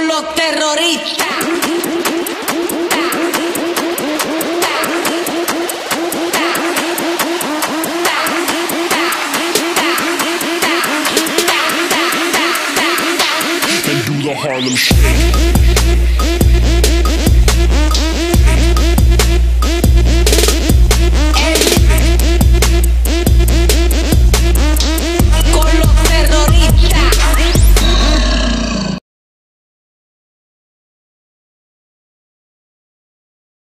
con los terroristas. And do the Harlem Shake.